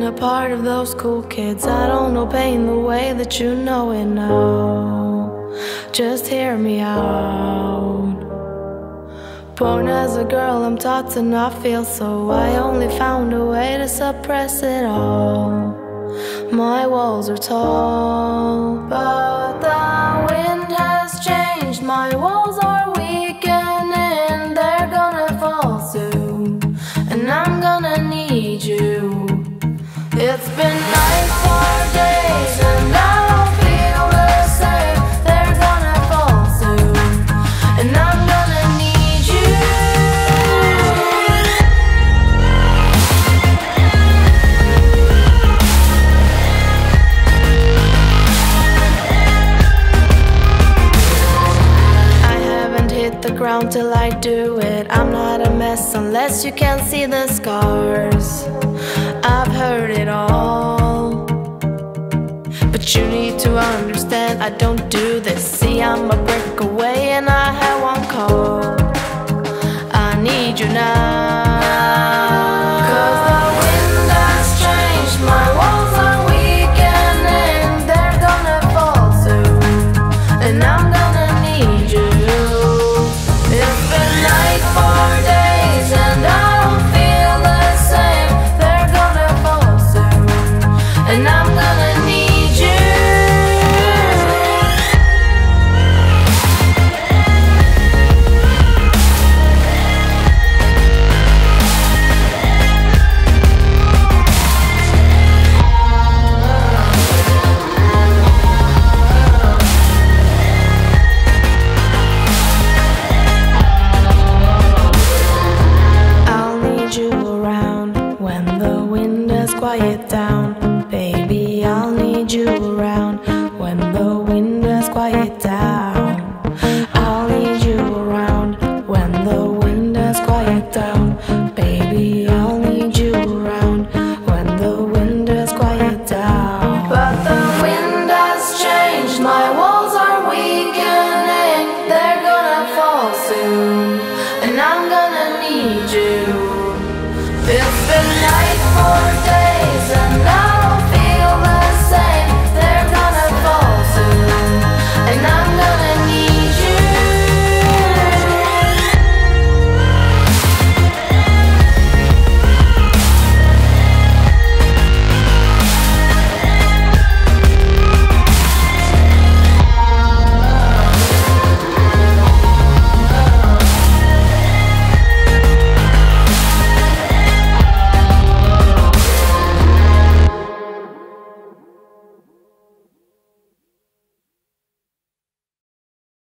a part of those cool kids. I don't know pain the way that you know it now. Just hear me out. Born as a girl, I'm taught to not feel, so I only found a way to suppress it all. My walls are tall, but the wind has changed. My walls are weakening, they're gonna fall soon, and I'm gonna need you. It's been night for days and I don't feel the same. They're gonna fall soon, and I'm gonna need you. I haven't hit the ground till I do it. I'm not a mess unless you can see the scars. I've heard it all, but you need to understand I don't do this. See, I'm a brick away and I have one call. I need you now, 'cause the wind has changed. My walls are weakening, they're gonna fall soon, and I'm gonna need you. It's been night for days and I don't feel the same. They're gonna fall soon, and I'm gonna need you. I'll need you around when the wind has quieted down. Baby, I'll need you around.